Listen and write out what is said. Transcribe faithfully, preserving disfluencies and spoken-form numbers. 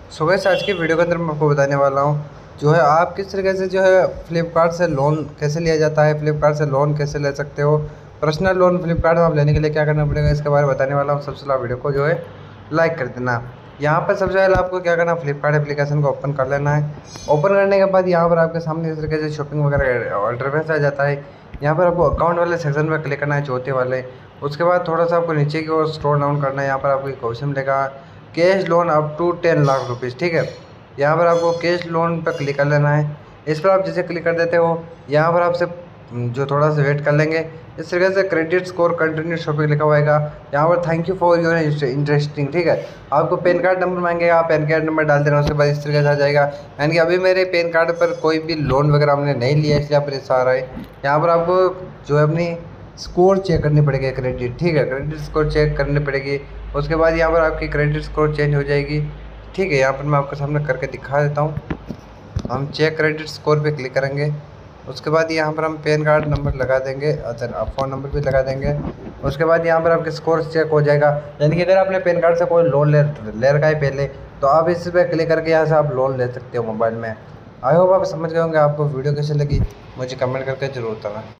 So guys आज की video के अंदर मैं आपको बताने वाला हूँ जो है आप किस तरीके से जो है फ्लिपकार्ट से लोन कैसे लिया जाता है, फ्लिपकार्ट से लोन कैसे ले सकते हो, पर्सनल लोन फ्लिपकार्ट में आप लेने के लिए क्या करना पड़ेगा इसके बारे में बताने वाला हूँ। सबसे पहले वीडियो को जो है लाइक कर देना। यहाँ पर सबसे पहले आपको क्या करना है, फ्लिपकार्ट एप्लीकेशन को ओपन कर लेना है। ओपन करने के बाद यहाँ पर आपके सामने इस तरीके से शॉपिंग वगैरह इंटरफेस आ जाता है। यहाँ पर आपको अकाउंट वाले सेक्शन पर क्लिक करना है, चौथे वाले। उसके बाद थोड़ा सा आपको नीचे की ओर स्क्रॉल डाउन करना है। यहाँ पर आपको एक ऑप्शन मिलेगा cash loan up to ten lakh rupees, ठीक है। यहाँ पर आपको कैश लोन पर क्लिक कर लेना है। इस पर आप जैसे क्लिक कर देते हो, यहाँ पर आपसे जो थोड़ा सा वेट कर लेंगे। इस तरीके से क्रेडिट स्कोर कंटिन्यू शॉपिंग लिखा हुआ है। यहाँ पर thank you for your interesting, ठीक है। आपको पैन कार्ड नंबर मांगेगा, आप पैन कार्ड नंबर डाल देना। उसके बाद इस तरीके से आ जाएगा। यानी कि अभी मेरे पैन कार्ड पर कोई भी लोन वगैरह हमने नहीं लिया, इसलिए आप ऐसा आ रहा है। यहाँ पर आपको जो है अपनी स्कोर चेक करनी पड़ेगी, क्रेडिट, ठीक है। क्रेडिट स्कोर चेक करनी पड़ेगी। उसके बाद यहाँ पर आपकी क्रेडिट स्कोर चेंज हो जाएगी, ठीक है। यहाँ पर मैं आपके सामने करके दिखा देता हूँ। हम चेक क्रेडिट स्कोर पे क्लिक करेंगे। उसके बाद यहाँ पर हम पैन कार्ड नंबर लगा देंगे, अदर आप फ़ोन नंबर भी लगा देंगे। उसके बाद यहाँ पर आपके स्कोर चेक हो जाएगा। यानी कि अगर आपने पैन कार्ड से कोई लोन ले ले रखा है पहले, तो आप इस पर क्लिक करके यहाँ से आप लोन ले सकते हो मोबाइल में। आई होप आप समझ गए होंगे। आपको वीडियो कैसे लगी मुझे कमेंट करके ज़रूर बताना।